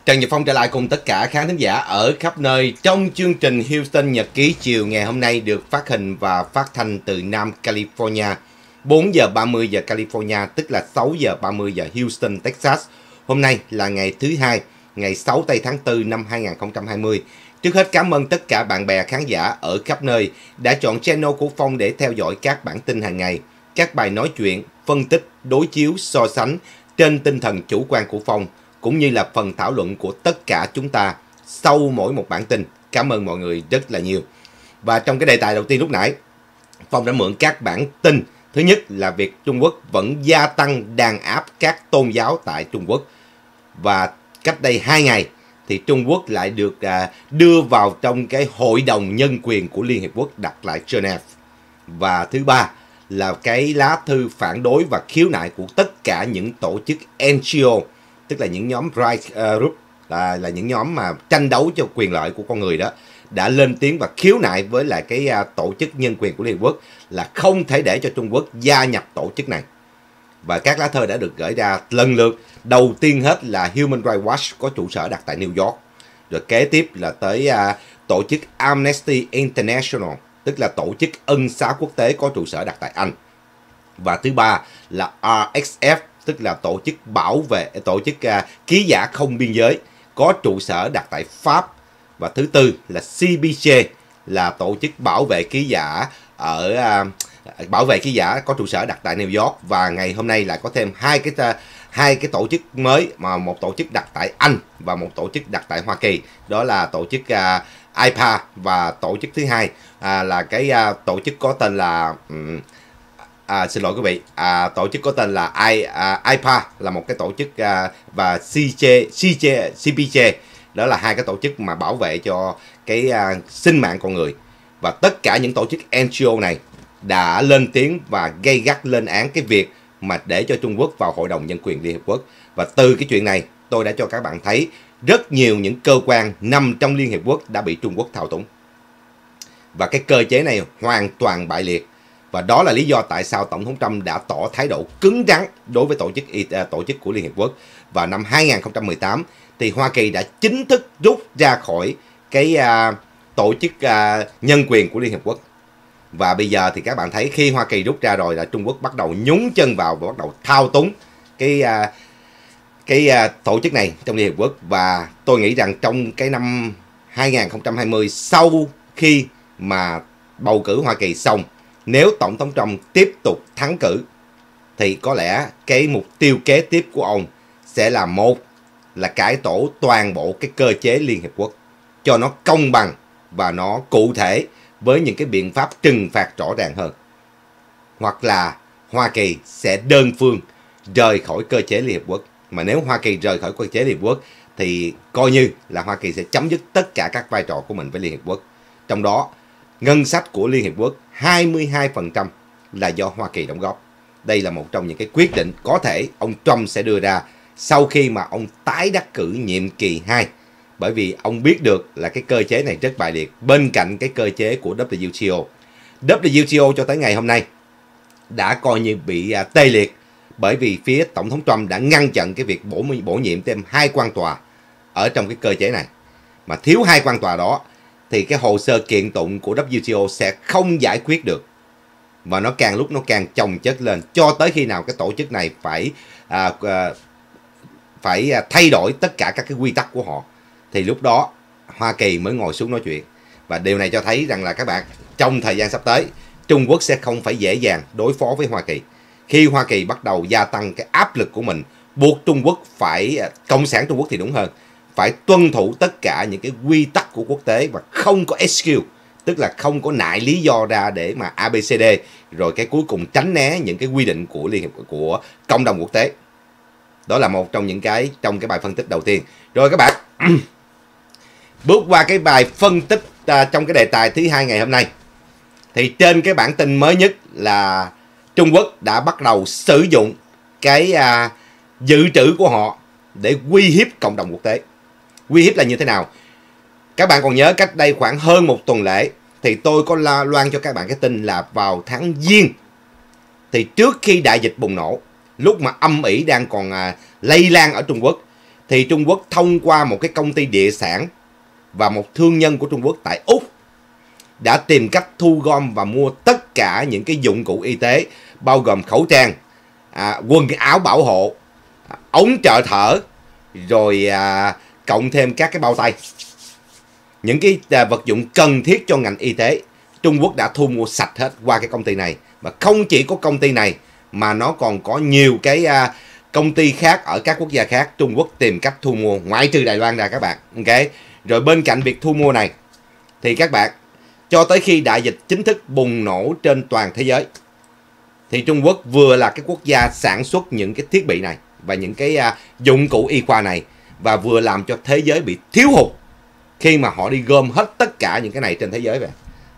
Trần Nhật Phong trở lại cùng tất cả khán thính giả ở khắp nơi trong chương trình Houston Nhật ký chiều ngày hôm nay được phát hình và phát thanh từ Nam California, 4 giờ 30 giờ California, tức là 6 giờ 30 giờ Houston, Texas. Hôm nay là ngày thứ Hai, ngày 6 tây tháng 4 năm 2020. Trước hết cảm ơn tất cả bạn bè khán giả ở khắp nơi đã chọn channel của Phong để theo dõi các bản tin hàng ngày, các bài nói chuyện, phân tích, đối chiếu, so sánh trên tinh thần chủ quan của Phong, cũng như là phần thảo luận của tất cả chúng ta sau mỗi một bản tin. Cảm ơn mọi người rất là nhiều. Và trong cái đề tài đầu tiên lúc nãy, Phong đã mượn các bản tin. Thứ nhất là việc Trung Quốc vẫn gia tăng đàn áp các tôn giáo tại Trung Quốc. Và cách đây 2 ngày thì Trung Quốc lại được đưa vào trong cái Hội đồng Nhân quyền của Liên Hiệp Quốc đặt lại Geneva. Và thứ ba là cái lá thư phản đối và khiếu nại của tất cả những tổ chức NGO, tức là những nhóm rights group, là những nhóm mà tranh đấu cho quyền lợi của con người đó, đã lên tiếng và khiếu nại với lại cái tổ chức nhân quyền của Liên Hợp Quốc là không thể để cho Trung Quốc gia nhập tổ chức này. Và các lá thư đã được gửi ra lần lượt. Đầu tiên hết là Human Rights Watch có trụ sở đặt tại New York. Rồi kế tiếp là tới tổ chức Amnesty International, tức là tổ chức ân xá quốc tế có trụ sở đặt tại Anh. Và thứ ba là RSF, tức là tổ chức ký giả không biên giới có trụ sở đặt tại Pháp. Và thứ tư là CPJ, là tổ chức bảo vệ ký giả có trụ sở đặt tại New York. Và ngày hôm nay lại có thêm hai cái tổ chức mới, mà một tổ chức đặt tại Anh và một tổ chức đặt tại Hoa Kỳ, đó là tổ chức IPA. Và tổ chức thứ hai là cái tổ chức có tên là xin lỗi quý vị, tổ chức có tên là IPA, là một cái tổ chức, và CPJ, đó là hai cái tổ chức mà bảo vệ cho cái sinh mạng con người. Và tất cả những tổ chức NGO này đã lên tiếng và gay gắt lên án cái việc mà để cho Trung Quốc vào Hội đồng Nhân quyền Liên Hợp Quốc. Và từ cái chuyện này tôi đã cho các bạn thấy rất nhiều những cơ quan nằm trong Liên Hiệp Quốc đã bị Trung Quốc thao túng. Và cái cơ chế này hoàn toàn bại liệt. Và đó là lý do tại sao Tổng thống Trump đã tỏ thái độ cứng rắn đối với tổ chức của Liên Hiệp Quốc. Và năm 2018 thì Hoa Kỳ đã chính thức rút ra khỏi cái tổ chức nhân quyền của Liên Hiệp Quốc. Và bây giờ thì các bạn thấy khi Hoa Kỳ rút ra rồi là Trung Quốc bắt đầu nhúng chân vào và bắt đầu thao túng cái tổ chức này trong Liên Hiệp Quốc. Và tôi nghĩ rằng trong cái năm 2020, sau khi mà bầu cử Hoa Kỳ xong, nếu Tổng thống Trump tiếp tục thắng cử thì có lẽ cái mục tiêu kế tiếp của ông sẽ là một là cải tổ toàn bộ cái cơ chế Liên Hiệp Quốc cho nó công bằng và nó cụ thể với những cái biện pháp trừng phạt rõ ràng hơn. Hoặc là Hoa Kỳ sẽ đơn phương rời khỏi cơ chế Liên Hiệp Quốc. Mà nếu Hoa Kỳ rời khỏi cơ chế Liên Hiệp Quốc thì coi như là Hoa Kỳ sẽ chấm dứt tất cả các vai trò của mình với Liên Hiệp Quốc. Trong đó, ngân sách của Liên Hiệp Quốc 22% là do Hoa Kỳ đóng góp. Đây là một trong những cái quyết định có thể ông Trump sẽ đưa ra sau khi mà ông tái đắc cử nhiệm kỳ 2. Bởi vì ông biết được là cái cơ chế này rất bại liệt bên cạnh cái cơ chế của WTO. WTO cho tới ngày hôm nay đã coi như bị tê liệt bởi vì phía Tổng thống Trump đã ngăn chặn cái việc bổ nhiệm thêm 2 quan tòa ở trong cái cơ chế này. Mà thiếu 2 quan tòa đó thì cái hồ sơ kiện tụng của WTO sẽ không giải quyết được. Và nó càng lúc nó càng chồng chất lên cho tới khi nào cái tổ chức này phải thay đổi tất cả các cái quy tắc của họ. Thì lúc đó Hoa Kỳ mới ngồi xuống nói chuyện. Và điều này cho thấy rằng là các bạn, trong thời gian sắp tới, Trung Quốc sẽ không phải dễ dàng đối phó với Hoa Kỳ. Khi Hoa Kỳ bắt đầu gia tăng cái áp lực của mình, buộc Trung Quốc phải, Cộng sản Trung Quốc thì đúng hơn, phải tuân thủ tất cả những cái quy tắc của quốc tế và không có excuse, tức là không có nại lý do ra để mà ABCD, rồi cái cuối cùng tránh né những cái quy định của cộng đồng quốc tế. Đó là một trong những cái trong cái bài phân tích đầu tiên. Rồi các bạn, bước qua cái bài phân tích trong cái đề tài thứ hai ngày hôm nay. Thì trên cái bản tin mới nhất là Trung Quốc đã bắt đầu sử dụng cái dự trữ của họ để uy hiếp cộng đồng quốc tế. Uy hiếp là như thế nào? Các bạn còn nhớ cách đây khoảng hơn một tuần lễ thì tôi có loan cho các bạn cái tin là vào tháng Giêng, thì trước khi đại dịch bùng nổ, lúc mà âm ỉ đang còn lây lan ở Trung Quốc, thì Trung Quốc thông qua một cái công ty địa sản và một thương nhân của Trung Quốc tại Úc đã tìm cách thu gom và mua tất cả những cái dụng cụ y tế, bao gồm khẩu trang, quần áo bảo hộ, ống trợ thở, rồi cộng thêm các cái bao tay. Những cái vật dụng cần thiết cho ngành y tế, Trung Quốc đã thu mua sạch hết qua cái công ty này. Và không chỉ có công ty này mà nó còn có nhiều cái công ty khác ở các quốc gia khác Trung Quốc tìm cách thu mua, ngoại trừ Đài Loan ra các bạn. Ok. Rồi bên cạnh việc thu mua này thì các bạn, cho tới khi đại dịch chính thức bùng nổ trên toàn thế giới thì Trung Quốc vừa là cái quốc gia sản xuất những cái thiết bị này và những cái dụng cụ y khoa này, và vừa làm cho thế giới bị thiếu hụt khi mà họ đi gom hết tất cả những cái này trên thế giới về.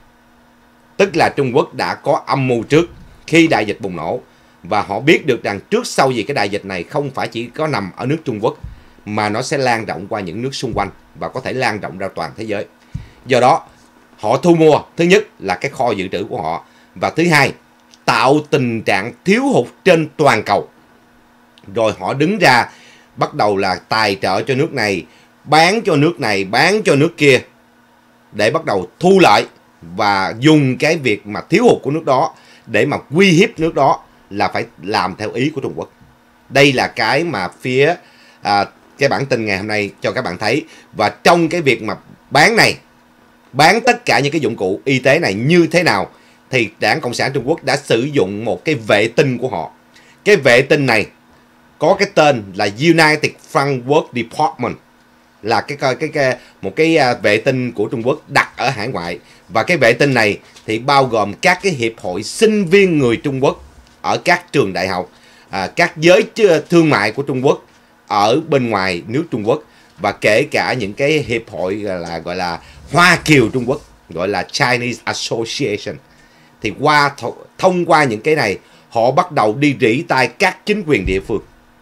Tức là Trung Quốc đã có âm mưu trước khi đại dịch bùng nổ, và họ biết được rằng trước sau gì cái đại dịch này không phải chỉ có nằm ở nước Trung Quốc mà nó sẽ lan rộng qua những nước xung quanh và có thể lan rộng ra toàn thế giới. Do đó họ thu mua, thứ nhất là cái kho dự trữ của họ, và thứ hai tạo tình trạng thiếu hụt trên toàn cầu. Rồi họ đứng ra bắt đầu là tài trợ cho nước này, bán cho nước này, bán cho nước kia, để bắt đầu thu lợi và dùng cái việc mà thiếu hụt của nước đó để mà uy hiếp nước đó là phải làm theo ý của Trung Quốc. Đây là cái mà phía cái bản tin ngày hôm nay cho các bạn thấy. Và trong cái việc mà bán này, bán tất cả những cái dụng cụ y tế này như thế nào, thì Đảng Cộng sản Trung Quốc đã sử dụng một cái vệ tinh của họ. Cái vệ tinh này có cái tên là United Framework Department, là một cái vệ tinh của Trung Quốc đặt ở hải ngoại. Và cái vệ tinh này thì bao gồm các cái hiệp hội sinh viên người Trung Quốc ở các trường đại học, các giới thương mại của Trung Quốc ở bên ngoài nước Trung Quốc, và kể cả những cái hiệp hội gọi là Hoa Kiều Trung Quốc, gọi là Chinese Association. Thì thông qua những cái này, họ bắt đầu đi rỉ tai các chính quyền địa phương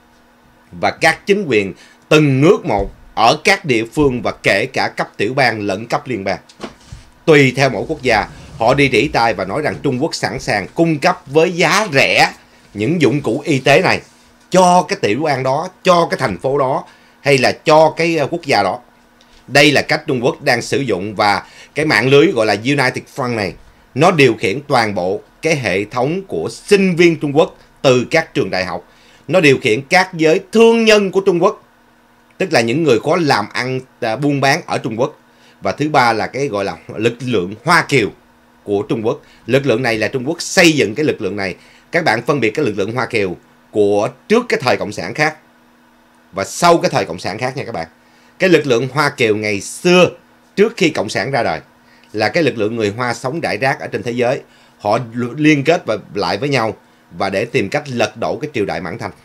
và các chính quyền từng nước một ở các địa phương, và kể cả cấp tiểu bang lẫn cấp liên bang. Tùy theo mỗi quốc gia, họ đi rỉ tai và nói rằng Trung Quốc sẵn sàng cung cấp với giá rẻ những dụng cụ y tế này cho cái tiểu bang đó, cho cái thành phố đó, hay là cho cái quốc gia đó. Đây là cách Trung Quốc đang sử dụng, và cái mạng lưới gọi là United Front này, nó điều khiển toàn bộ cái hệ thống của sinh viên Trung Quốc từ các trường đại học. Nó điều khiển các giới thương nhân của Trung Quốc, tức là những người có làm ăn buôn bán ở Trung Quốc. Và thứ ba là cái gọi là lực lượng Hoa Kiều của Trung Quốc. Lực lượng này là Trung Quốc xây dựng cái lực lượng này. Các bạn phân biệt cái lực lượng Hoa Kiều của trước cái thời Cộng sản khác và sau cái thời Cộng sản khác nha các bạn. Cái lực lượng Hoa Kiều ngày xưa trước khi Cộng sản ra đời là cái lực lượng người Hoa sống rải rác ở trên thế giới. Họ liên kết lại với nhau và để tìm cách lật đổ cái triều đại Mãn Thanh.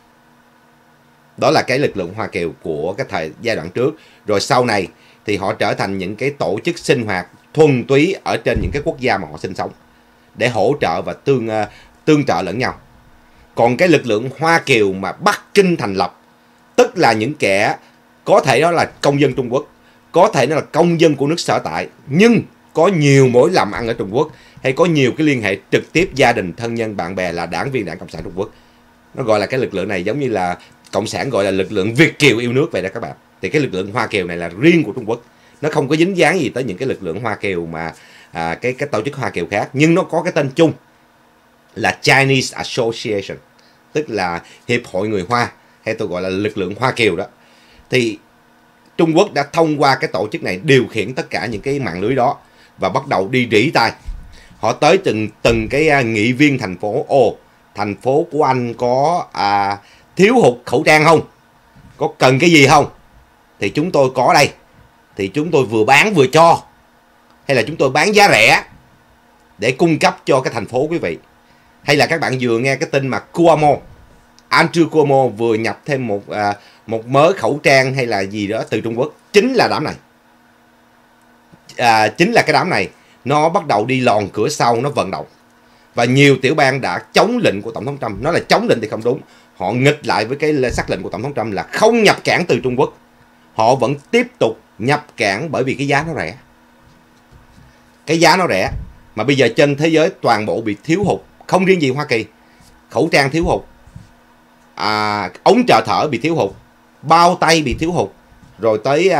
Đó là cái lực lượng Hoa Kiều của cái giai đoạn trước. Rồi sau này thì họ trở thành những cái tổ chức sinh hoạt thuần túy ở trên những cái quốc gia mà họ sinh sống, để hỗ trợ và tương trợ lẫn nhau. Còn cái lực lượng Hoa Kiều mà Bắc Kinh thành lập, tức là những kẻ có thể đó là công dân Trung Quốc, có thể nó là công dân của nước sở tại, nhưng có nhiều mối làm ăn ở Trung Quốc, hay có nhiều cái liên hệ trực tiếp gia đình, thân nhân, bạn bè là đảng viên Đảng Cộng sản Trung Quốc. Nó gọi là cái lực lượng này giống như là Cộng sản gọi là lực lượng Việt Kiều yêu nước vậy đó các bạn. Thì cái lực lượng Hoa Kiều này là riêng của Trung Quốc. Nó không có dính dáng gì tới những cái lực lượng Hoa Kiều mà cái tổ chức Hoa Kiều khác. Nhưng nó có cái tên chung là Chinese Association, tức là Hiệp hội người Hoa, hay tôi gọi là lực lượng Hoa Kiều đó. Thì Trung Quốc đã thông qua cái tổ chức này điều khiển tất cả những cái mạng lưới đó và bắt đầu đi rỉ tai. Họ tới từng cái nghị viên thành phố. Thành phố của anh có thiếu hụt khẩu trang không? Có cần cái gì không? Thì chúng tôi có đây. Thì chúng tôi vừa bán vừa cho. Hay là chúng tôi bán giá rẻ để cung cấp cho cái thành phố quý vị. Hay là các bạn vừa nghe cái tin mà Cuomo, Andrew Cuomo vừa nhập thêm một mớ khẩu trang hay là gì đó từ Trung Quốc. Chính là đám này. Chính là cái đám này. Nó bắt đầu đi lòn cửa sau, nó vận động. Và nhiều tiểu bang đã chống lệnh của Tổng thống Trump. Nói là chống lệnh thì không đúng. Họ nghịch lại với cái sắc lệnh của Tổng thống Trump là không nhập cảng từ Trung Quốc. Họ vẫn tiếp tục nhập cảng bởi vì cái giá nó rẻ. Cái giá nó rẻ. Mà bây giờ trên thế giới toàn bộ bị thiếu hụt. Không riêng gì Hoa Kỳ. Khẩu trang thiếu hụt. Ống trợ thở bị thiếu hụt. bao tay bị thiếu hụt, rồi tới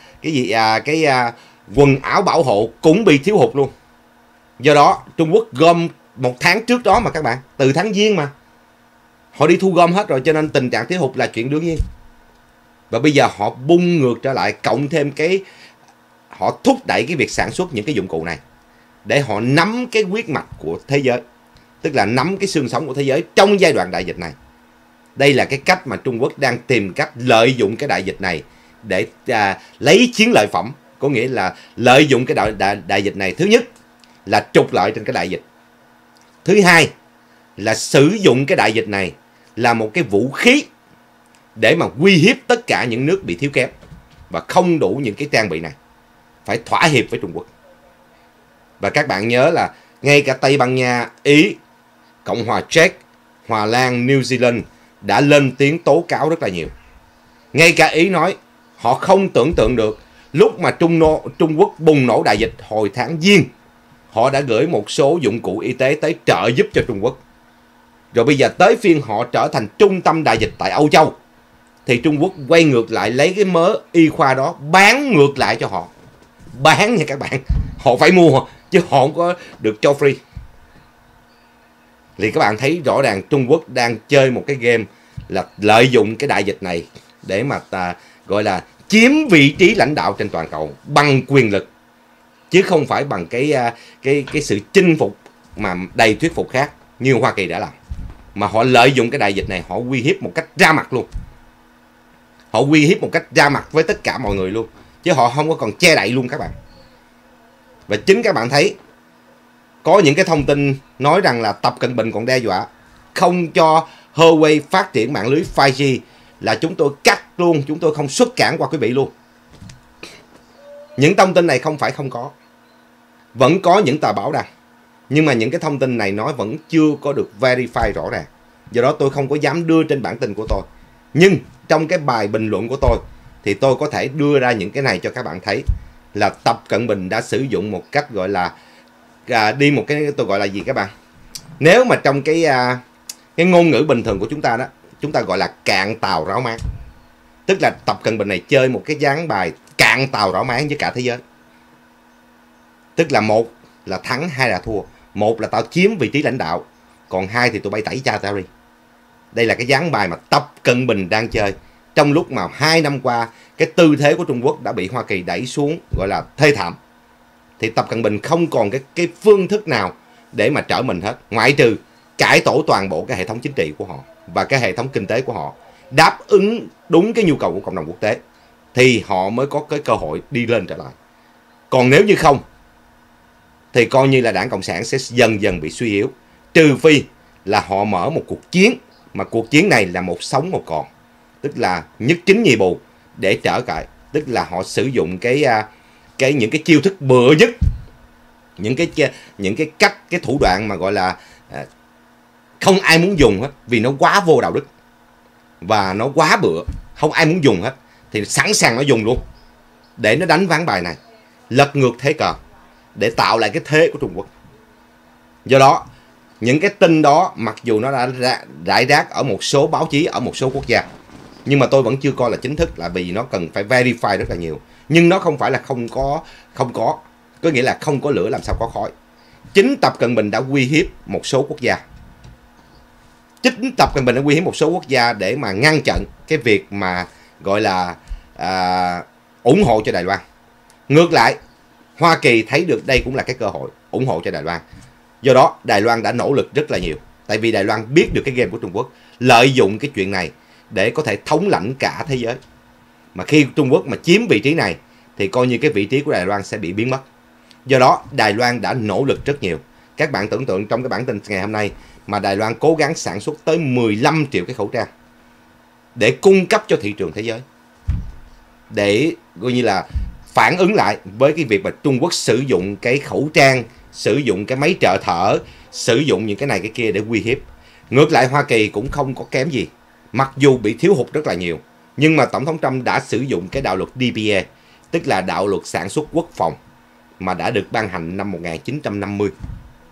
quần áo bảo hộ cũng bị thiếu hụt luôn. Do đó Trung Quốc gom một tháng trước đó mà các bạn, từ tháng Giêng mà họ đi thu gom hết rồi, cho nên tình trạng thiếu hụt là chuyện đương nhiên. Và bây giờ họ bung ngược trở lại, cộng thêm họ thúc đẩy cái việc sản xuất những cái dụng cụ này để họ nắm cái huyết mạch của thế giới, tức là nắm cái xương sống của thế giới trong giai đoạn đại dịch này. Đây là cái cách mà Trung Quốc đang tìm cách lợi dụng cái đại dịch này để lấy chiến lợi phẩm, có nghĩa là lợi dụng cái đại dịch này. Thứ nhất là trục lợi trên cái đại dịch. Thứ hai là sử dụng cái đại dịch này là một cái vũ khí để mà uy hiếp tất cả những nước bị thiếu kém và không đủ những cái trang bị này, phải thỏa hiệp với Trung Quốc. Và các bạn nhớ là ngay cả Tây Ban Nha, Ý, Cộng hòa Czech, Hòa Lan, New Zealand đã lên tiếng tố cáo rất là nhiều. Ngay cả Ý nói họ không tưởng tượng được lúc mà Trung Quốc bùng nổ đại dịch hồi tháng Giêng, họ đã gửi một số dụng cụ y tế tới trợ giúp cho Trung Quốc. Rồi bây giờ tới phiên họ trở thành trung tâm đại dịch tại Âu Châu, thì Trung Quốc quay ngược lại lấy cái mớ y khoa đó bán ngược lại cho họ. Bán nha các bạn, họ phải mua chứ họ không có được cho free. Thì các bạn thấy rõ ràng Trung Quốc đang chơi một cái game là lợi dụng cái đại dịch này để mà gọi là chiếm vị trí lãnh đạo trên toàn cầu bằng quyền lực, chứ không phải bằng cái sự chinh phục mà đầy thuyết phục khác như Hoa Kỳ đã làm. Mà họ lợi dụng cái đại dịch này, họ uy hiếp một cách ra mặt luôn. Họ uy hiếp một cách ra mặt với tất cả mọi người luôn, chứ họ không có còn che đậy luôn các bạn. Và chính các bạn thấy có những cái thông tin nói rằng là Tập Cận Bình còn đe dọa không cho Huawei phát triển mạng lưới 5G, là chúng tôi cắt luôn, chúng tôi không xuất cảng qua quý vị luôn. Những thông tin này không phải không có, vẫn có những tờ báo đăng, nhưng mà những cái thông tin này nói vẫn chưa có được verify rõ ràng. Do đó tôi không có dám đưa trên bản tin của tôi. Nhưng trong cái bài bình luận của tôi thì tôi có thể đưa ra những cái này cho các bạn thấy là Tập Cận Bình đã sử dụng một cách gọi là đi một cái, tôi gọi là gì các bạn, nếu mà trong cái ngôn ngữ bình thường của chúng ta đó, chúng ta gọi là cạn tàu ráo máng. Tức là Tập Cận Bình này chơi một cái dáng bài cạn tàu ráo máng với cả thế giới. Tức là một là thắng, hai là thua. Một là tao chiếm vị trí lãnh đạo, còn hai thì tụi bay tẩy cha tao đi. Đây là cái dáng bài mà Tập Cận Bình đang chơi. Trong lúc mà 2 năm qua cái tư thế của Trung Quốc đã bị Hoa Kỳ đẩy xuống gọi là thê thảm, thì Tập Cận Bình không còn cái phương thức nào để mà trở mình hết, ngoại trừ cải tổ toàn bộ cái hệ thống chính trị của họ và cái hệ thống kinh tế của họ, đáp ứng đúng cái nhu cầu của cộng đồng quốc tế, thì họ mới có cái cơ hội đi lên trở lại. Còn nếu như không thì coi như là Đảng Cộng sản sẽ dần dần bị suy yếu, trừ phi là họ mở một cuộc chiến, mà cuộc chiến này là một sống một còn, tức là nhất chính nhì bù để trở lại. Tức là họ sử dụng những cái chiêu thức bựa nhất, những cái cách, cái thủ đoạn mà gọi là không ai muốn dùng hết, vì nó quá vô đạo đức và nó quá bựa, không ai muốn dùng hết, thì sẵn sàng nó dùng luôn để nó đánh ván bài này, lật ngược thế cờ để tạo lại cái thế của Trung Quốc. Do đó những cái tin đó mặc dù nó đã rải rác ở một số báo chí ở một số quốc gia, nhưng mà tôi vẫn chưa coi là chính thức, là vì nó cần phải verify rất là nhiều. Nhưng nó không phải là không có nghĩa là không có lửa làm sao có khói. Chính Tập Cận Bình đã uy hiếp một số quốc gia. Chính Tập Cận Bình đã uy hiếp một số quốc gia để mà ngăn chặn cái việc mà gọi là ủng hộ cho Đài Loan. Ngược lại, Hoa Kỳ thấy được đây cũng là cái cơ hội ủng hộ cho Đài Loan. Do đó Đài Loan đã nỗ lực rất là nhiều, tại vì Đài Loan biết được cái game của Trung Quốc, lợi dụng cái chuyện này để có thể thống lãnh cả thế giới. Mà khi Trung Quốc mà chiếm vị trí này thì coi như cái vị trí của Đài Loan sẽ bị biến mất. Do đó Đài Loan đã nỗ lực rất nhiều. Các bạn tưởng tượng trong cái bản tin ngày hôm nay mà Đài Loan cố gắng sản xuất tới 15 triệu cái khẩu trang để cung cấp cho thị trường thế giới, để coi như là phản ứng lại với cái việc mà Trung Quốc sử dụng cái khẩu trang, sử dụng cái máy trợ thở, sử dụng những cái này cái kia để uy hiếp. Ngược lại Hoa Kỳ cũng không có kém gì, mặc dù bị thiếu hụt rất là nhiều, nhưng mà Tổng thống Trump đã sử dụng cái đạo luật DPA, tức là đạo luật sản xuất quốc phòng mà đã được ban hành năm 1950,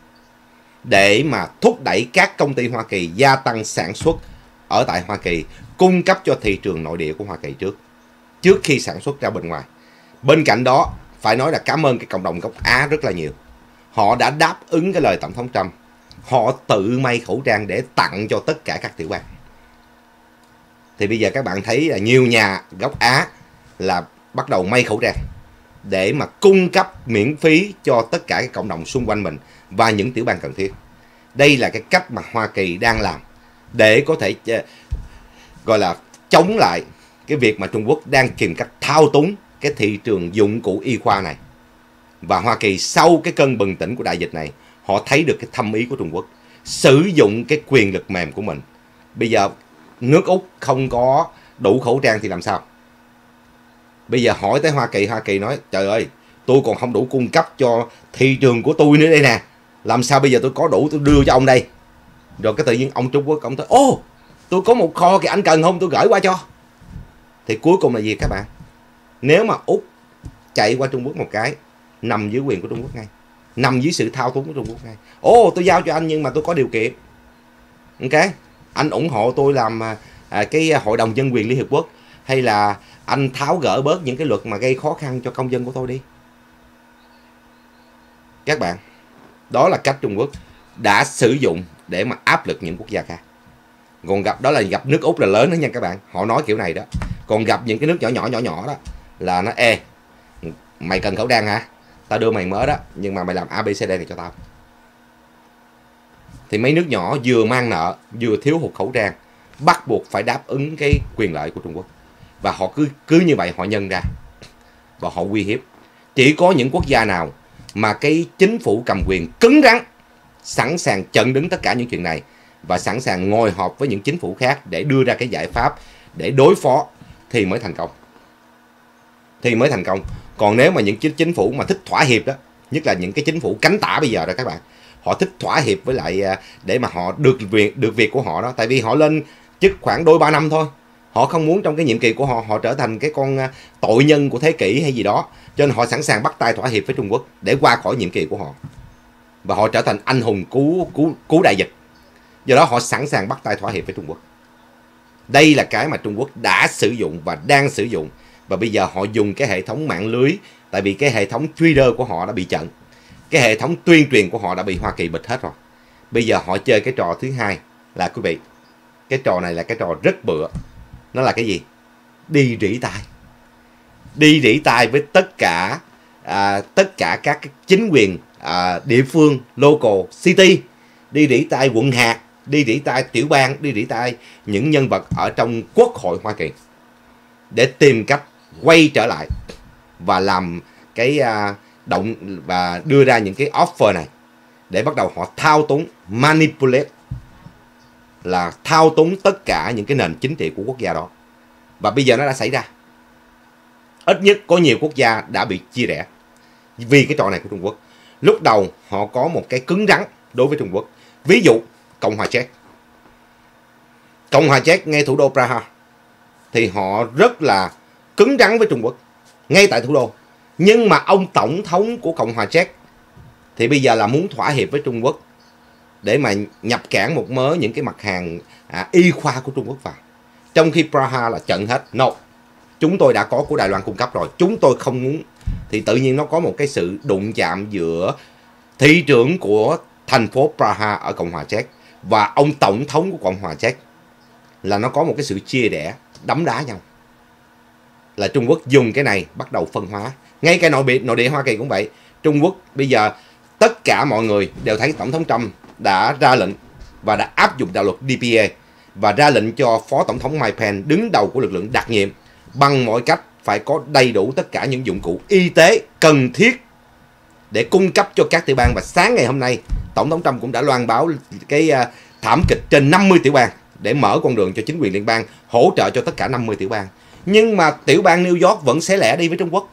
để mà thúc đẩy các công ty Hoa Kỳ gia tăng sản xuất ở tại Hoa Kỳ, cung cấp cho thị trường nội địa của Hoa Kỳ trước khi sản xuất ra bên ngoài. Bên cạnh đó, phải nói là cảm ơn cái cộng đồng gốc Á rất là nhiều. Họ đã đáp ứng cái lời Tổng thống Trump. Họ tự may khẩu trang để tặng cho tất cả các tiểu bang. Thì bây giờ các bạn thấy là nhiều nhà gốc Á là bắt đầu may khẩu trang để mà cung cấp miễn phí cho tất cả các cộng đồng xung quanh mình và những tiểu bang cần thiết. Đây là cái cách mà Hoa Kỳ đang làm để có thể gọi là chống lại cái việc mà Trung Quốc đang tìm cách thao túng cái thị trường dụng cụ y khoa này. Và Hoa Kỳ sau cái cơn bừng tỉnh của đại dịch này, họ thấy được cái thâm ý của Trung Quốc, sử dụng cái quyền lực mềm của mình. Bây giờ nước Úc không có đủ khẩu trang thì làm sao? Bây giờ hỏi tới Hoa Kỳ nói trời ơi, tôi còn không đủ cung cấp cho thị trường của tôi nữa đây nè, làm sao bây giờ tôi có đủ tôi đưa cho ông đây? Rồi cái tự nhiên ông Trung Quốc ông nói ô, tôi có một kho kìa, anh cần không tôi gửi qua cho. Thì cuối cùng là gì các bạn? Nếu mà Úc chạy qua Trung Quốc một cái, nằm dưới quyền của Trung Quốc ngay, nằm dưới sự thao túng của Trung Quốc ngay. Ô, tôi giao cho anh nhưng mà tôi có điều kiện. Ok, anh ủng hộ tôi làm cái Hội đồng Nhân quyền Liên Hiệp Quốc, hay là anh tháo gỡ bớt những cái luật mà gây khó khăn cho công dân của tôi đi. Các bạn, đó là cách Trung Quốc đã sử dụng để mà áp lực những quốc gia khác. Còn đó là gặp nước Úc là lớn đó nha các bạn, họ nói kiểu này đó. Còn gặp những cái nước nhỏ đó là nó ê, mày cần khẩu trang hả? Tao đưa mày mới đó, nhưng mà mày làm ABCD này cho tao. Thì mấy nước nhỏ vừa mang nợ, vừa thiếu hụt khẩu trang, bắt buộc phải đáp ứng cái quyền lợi của Trung Quốc. Và họ cứ như vậy họ nhân ra và họ uy hiếp. Chỉ có những quốc gia nào mà cái chính phủ cầm quyền cứng rắn, sẵn sàng chặn đứng tất cả những chuyện này và sẵn sàng ngồi họp với những chính phủ khác để đưa ra cái giải pháp để đối phó thì mới thành công. Còn nếu mà những chính phủ mà thích thỏa hiệp đó, nhất là những cái chính phủ cánh tả bây giờ đó các bạn, họ thích thỏa hiệp với lại để mà họ được việc của họ đó. Tại vì họ lên chức khoảng đôi 3 năm thôi, họ không muốn trong cái nhiệm kỳ của họ trở thành cái con tội nhân của thế kỷ hay gì đó, cho nên họ sẵn sàng bắt tay thỏa hiệp với Trung Quốc để qua khỏi nhiệm kỳ của họ và họ trở thành anh hùng cứu đại dịch. Do đó họ sẵn sàng bắt tay thỏa hiệp với Trung Quốc. Đây là cái mà Trung Quốc đã sử dụng và đang sử dụng. Và bây giờ họ dùng cái hệ thống mạng lưới, tại vì cái hệ thống Twitter của họ đã bị chặn, cái hệ thống tuyên truyền của họ đã bị Hoa Kỳ bịt hết rồi. Bây giờ họ chơi cái trò thứ hai là quý vị, cái trò này là cái trò rất bựa. Nó là cái gì? Đi rỉ tai với tất cả các chính quyền địa phương, local city, đi rỉ tai quận hạt, đi rỉ tai tiểu bang, đi rỉ tai những nhân vật ở trong Quốc hội Hoa Kỳ để tìm cách quay trở lại và làm cái động và đưa ra những cái offer này để bắt đầu họ thao túng, manipulate, là thao túng tất cả những cái nền chính trị của quốc gia đó. Và bây giờ nó đã xảy ra. Ít nhất có nhiều quốc gia đã bị chia rẽ vì cái trò này của Trung Quốc. Lúc đầu họ có một cái cứng rắn đối với Trung Quốc. Ví dụ Cộng hòa Czech. Cộng hòa Czech ngay thủ đô Praha thì họ rất là cứng rắn với Trung Quốc ngay tại thủ đô. Nhưng mà ông tổng thống của Cộng hòa Czech thì bây giờ là muốn thỏa hiệp với Trung Quốc để mà nhập cảng một mớ những cái mặt hàng y khoa của Trung Quốc vào. Trong khi Praha là chặn hết. No, chúng tôi đã có của Đài Loan cung cấp rồi, chúng tôi không muốn. Thì tự nhiên nó có một cái sự đụng chạm giữa thị trưởng của thành phố Praha ở Cộng hòa Czech và ông tổng thống của Cộng hòa Czech, là nó có một cái sự chia rẽ, đấm đá nhau. Là Trung Quốc dùng cái này bắt đầu phân hóa. Ngay cả nội địa Hoa Kỳ cũng vậy. Trung Quốc bây giờ tất cả mọi người đều thấy Tổng thống Trump đã ra lệnh và đã áp dụng đạo luật DPA và ra lệnh cho Phó Tổng thống Mike Pence, đứng đầu của lực lượng đặc nhiệm, bằng mọi cách phải có đầy đủ tất cả những dụng cụ y tế cần thiết để cung cấp cho các tiểu bang. Và sáng ngày hôm nay, Tổng thống Trump cũng đã loan báo cái thảm kịch trên 50 tiểu bang để mở con đường cho chính quyền liên bang hỗ trợ cho tất cả 50 tiểu bang. Nhưng mà tiểu bang New York vẫn xé lẻ đi với Trung Quốc.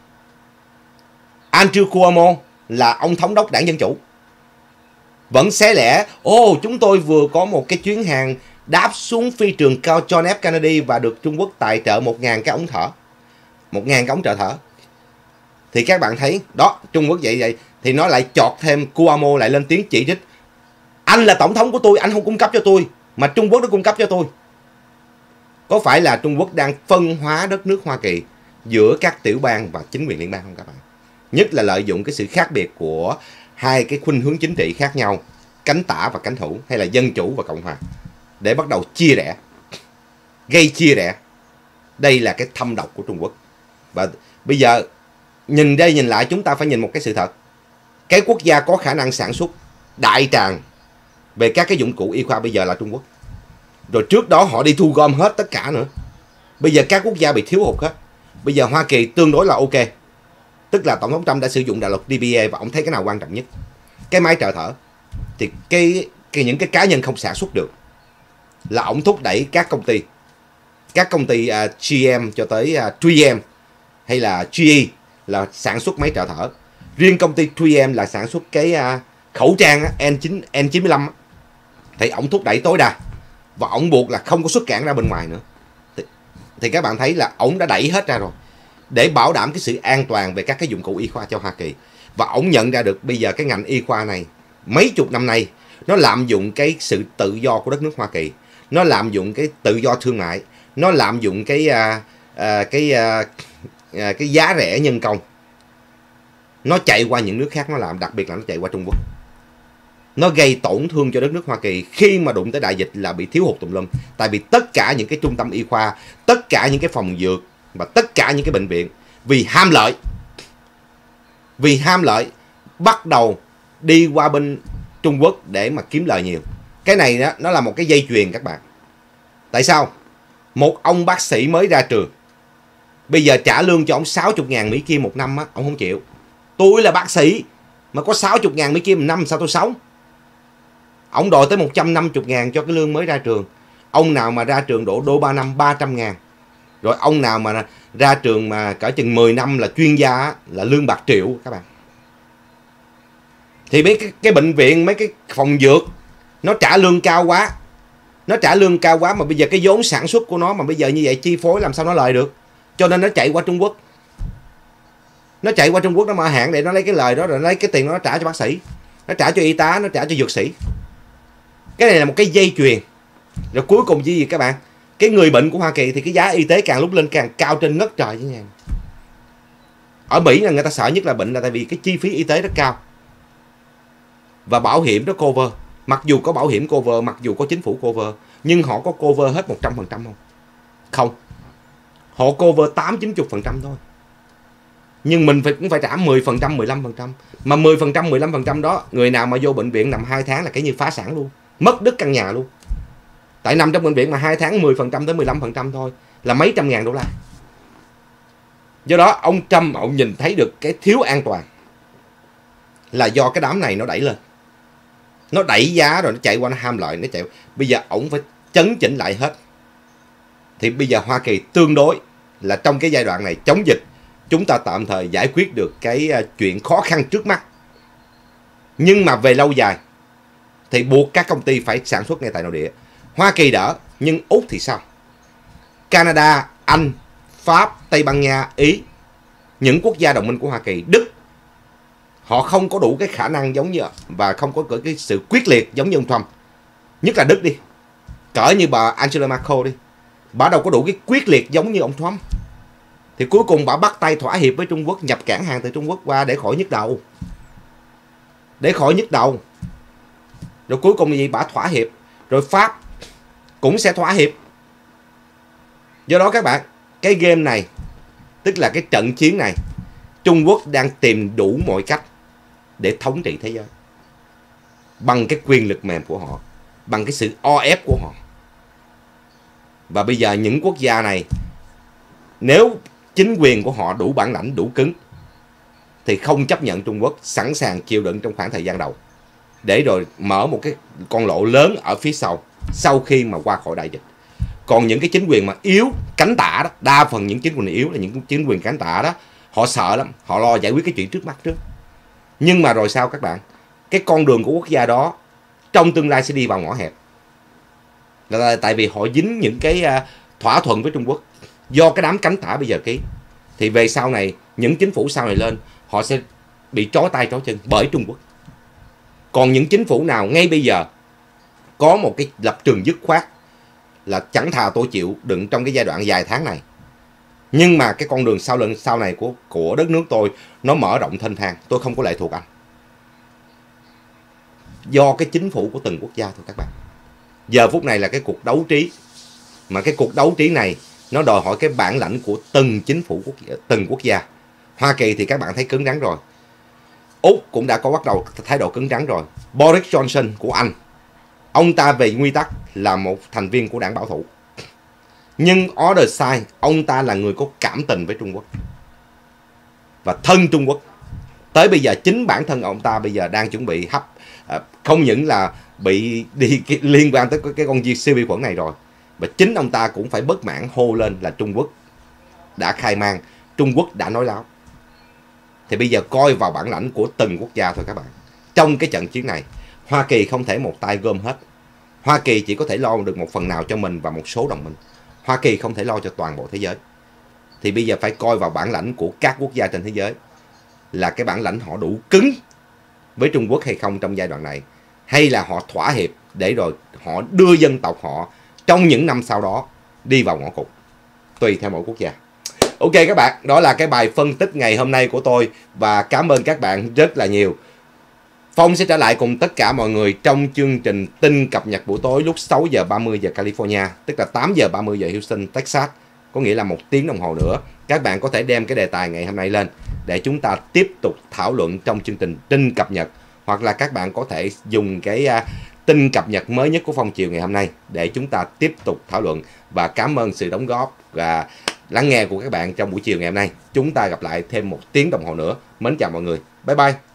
Andrew Cuomo là ông thống đốc đảng Dân Chủ, vẫn xé lẻ. Chúng tôi vừa có một cái chuyến hàng đáp xuống phi trường cao John F. Kennedy và được Trung Quốc tài trợ 1.000 cái ống thở. 1.000 cái ống trợ thở. Thì các bạn thấy, đó, Trung Quốc vậy thì nó lại chọt thêm, Cuomo lại lên tiếng chỉ trích. Anh là tổng thống của tôi, anh không cung cấp cho tôi, mà Trung Quốc nó cung cấp cho tôi. Có phải là Trung Quốc đang phân hóa đất nước Hoa Kỳ giữa các tiểu bang và chính quyền liên bang không các bạn? Nhất là lợi dụng cái sự khác biệt của hai cái khuynh hướng chính trị khác nhau, cánh tả và cánh hữu, hay là dân chủ và cộng hòa, để bắt đầu chia rẽ, gây chia rẽ. Đây là cái thâm độc của Trung Quốc. Và bây giờ nhìn đây nhìn lại, chúng ta phải nhìn một cái sự thật. Cái quốc gia có khả năng sản xuất đại tràng về các cái dụng cụ y khoa bây giờ là Trung Quốc. Rồi trước đó họ đi thu gom hết tất cả nữa. Bây giờ các quốc gia bị thiếu hụt hết. Bây giờ Hoa Kỳ tương đối là ok. Tức là Tổng thống Trump đã sử dụng đạo luật DBA và ông thấy cái nào quan trọng nhất? Cái máy trợ thở. Thì những cái cá nhân không sản xuất được là ông thúc đẩy các công ty GM cho tới 3M hay là GE là sản xuất máy trợ thở. Riêng công ty 3M là sản xuất cái khẩu trang N95 thì ông thúc đẩy tối đa và ông buộc là không có xuất cảng ra bên ngoài nữa. Thì các bạn thấy là ông đã đẩy hết ra rồi để bảo đảm cái sự an toàn về các cái dụng cụ y khoa cho Hoa Kỳ. Và ông nhận ra được bây giờ cái ngành y khoa này mấy chục năm nay nó lạm dụng cái sự tự do của đất nước Hoa Kỳ, nó lạm dụng cái tự do thương mại, nó lạm dụng cái giá rẻ nhân công, nó chạy qua những nước khác nó làm, đặc biệt là nó chạy qua Trung Quốc. Nó gây tổn thương cho đất nước Hoa Kỳ khi mà đụng tới đại dịch là bị thiếu hụt tùm lum. Tại vì tất cả những cái trung tâm y khoa, tất cả những cái phòng dược và tất cả những cái bệnh viện vì ham lợi bắt đầu đi qua bên Trung Quốc để mà kiếm lời nhiều. Cái này đó, nó là một cái dây chuyền các bạn. Tại sao? Một ông bác sĩ mới ra trường, bây giờ trả lương cho ông 60.000 Mỹ Kim một năm á, ông không chịu. Tôi là bác sĩ mà có 60.000 Mỹ Kim một năm sao tôi sống? Ông đòi tới 150.000 cho cái lương mới ra trường. Ông nào mà ra trường đổ 3 năm 300.000. Rồi ông nào mà ra trường mà cỡ chừng 10 năm là chuyên gia là lương bạc triệu các bạn. Thì mấy cái bệnh viện, mấy cái phòng dược nó trả lương cao quá. Nó trả lương cao quá mà bây giờ cái vốn sản xuất của nó mà bây giờ như vậy chi phối làm sao nó lời được. Cho nên nó chạy qua Trung Quốc. Nó chạy qua Trung Quốc nó mở hãng để nó lấy cái lời đó, rồi nó lấy cái tiền đó nó trả cho bác sĩ, nó trả cho y tá, nó trả cho dược sĩ. Cái này là một cái dây chuyền. Rồi cuối cùng gì các bạn? Cái người bệnh của Hoa Kỳ thì cái giá y tế càng lúc lên càng cao trên ngất trời chứ nha. Ở Mỹ là người ta sợ nhất là bệnh là tại vì cái chi phí y tế rất cao. Và bảo hiểm nó cover. Mặc dù có bảo hiểm cover, mặc dù có chính phủ cover, nhưng họ có cover hết 100% không? Không. Họ cover 8-90% thôi. Nhưng mình cũng phải trả 10%, 15%. Mà 10%, 15% đó, người nào mà vô bệnh viện nằm 2 tháng là cái như phá sản luôn. Mất đứt căn nhà luôn. Tại nằm trong bệnh viện mà 2 tháng 10% tới 15% thôi là mấy trăm ngàn đô la. Do đó ông Trump ông nhìn thấy được cái thiếu an toàn là do cái đám này nó đẩy lên. Nó đẩy giá rồi nó chạy qua nó ham lợi, nó chạy. Bây giờ ông phải chấn chỉnh lại hết. Thì bây giờ Hoa Kỳ tương đối là trong cái giai đoạn này chống dịch, chúng ta tạm thời giải quyết được cái chuyện khó khăn trước mắt. Nhưng mà về lâu dài thì buộc các công ty phải sản xuất ngay tại nội địa. Hoa Kỳ đỡ, nhưng Úc thì sao? Canada, Anh, Pháp, Tây Ban Nha, Ý, những quốc gia đồng minh của Hoa Kỳ, Đức, họ không có đủ cái khả năng giống như và không có cái sự quyết liệt giống như ông Trump. Nhất là Đức đi, cỡ như bà Angela Merkel đi, bà đâu có đủ cái quyết liệt giống như ông Trump. Thì cuối cùng bà bắt tay thỏa hiệp với Trung Quốc, nhập cảng hàng từ Trung Quốc qua để khỏi nhức đầu. Rồi cuối cùng gì bà thỏa hiệp. Rồi Pháp cũng sẽ thỏa hiệp. Do đó các bạn, cái game này, tức là cái trận chiến này, Trung Quốc đang tìm đủ mọi cách để thống trị thế giới. Bằng cái quyền lực mềm của họ, bằng cái sự o ép của họ. Và bây giờ những quốc gia này, nếu chính quyền của họ đủ bản lãnh, đủ cứng, thì không chấp nhận Trung Quốc, sẵn sàng chịu đựng trong khoảng thời gian đầu. Để rồi mở một cái con lộ lớn ở phía sau khi mà qua khỏi đại dịch. Còn những cái chính quyền mà yếu, cánh tả đó, đa phần những chính quyền yếu là những chính quyền cánh tả đó, họ sợ lắm, họ lo giải quyết cái chuyện trước mắt trước. Nhưng mà rồi sao các bạn? Cái con đường của quốc gia đó trong tương lai sẽ đi vào ngõ hẹp. Là tại vì họ dính những cái thỏa thuận với Trung Quốc. Do cái đám cánh tả bây giờ ký, thì về sau này, những chính phủ sau này lên, họ sẽ bị trói tay trói chân bởi Trung Quốc. Còn những chính phủ nào ngay bây giờ có một cái lập trường dứt khoát, là chẳng thà tôi chịu đựng trong cái giai đoạn vài tháng này. Nhưng mà cái con đường sau này của đất nước tôi nó mở rộng thênh thang, tôi không có lệ thuộc anh. Do cái chính phủ của từng quốc gia thôi các bạn. Giờ phút này là cái cuộc đấu trí, mà cái cuộc đấu trí này nó đòi hỏi cái bản lãnh của từng chính phủ từng quốc gia. Hoa Kỳ thì các bạn thấy cứng rắn rồi. Úc cũng đã có bắt đầu thái độ cứng rắn rồi. Boris Johnson của Anh, ông ta về nguyên tắc là một thành viên của đảng bảo thủ. Nhưng other side, ông ta là người có cảm tình với Trung Quốc và thân Trung Quốc. Tới bây giờ chính bản thân ông ta bây giờ đang chuẩn bị không những là bị liên quan tới cái con siêu vi khuẩn này rồi, và chính ông ta cũng phải bất mãn hô lên là Trung Quốc đã khai mang, Trung Quốc đã nói láo. Thì bây giờ coi vào bản lãnh của từng quốc gia thôi các bạn. Trong cái trận chiến này, Hoa Kỳ không thể một tay gom hết. Hoa Kỳ chỉ có thể lo được một phần nào cho mình và một số đồng minh. Hoa Kỳ không thể lo cho toàn bộ thế giới. Thì bây giờ phải coi vào bản lãnh của các quốc gia trên thế giới, là cái bản lãnh họ đủ cứng với Trung Quốc hay không trong giai đoạn này, hay là họ thỏa hiệp để rồi họ đưa dân tộc họ trong những năm sau đó đi vào ngõ cụt, tùy theo mỗi quốc gia. Ok các bạn, đó là cái bài phân tích ngày hôm nay của tôi, và cảm ơn các bạn rất là nhiều. Phong sẽ trở lại cùng tất cả mọi người trong chương trình tin cập nhật buổi tối lúc 6 giờ 30 giờ California, tức là 8 giờ 30 giờ Houston, Texas, có nghĩa là 1 tiếng đồng hồ nữa. Các bạn có thể đem cái đề tài ngày hôm nay lên để chúng ta tiếp tục thảo luận trong chương trình tin cập nhật, hoặc là các bạn có thể dùng cái tin cập nhật mới nhất của Phong chiều ngày hôm nay để chúng ta tiếp tục thảo luận. Và cảm ơn sự đóng góp và lắng nghe của các bạn trong buổi chiều ngày hôm nay. Chúng ta gặp lại thêm 1 tiếng đồng hồ nữa. Mến chào mọi người. Bye bye.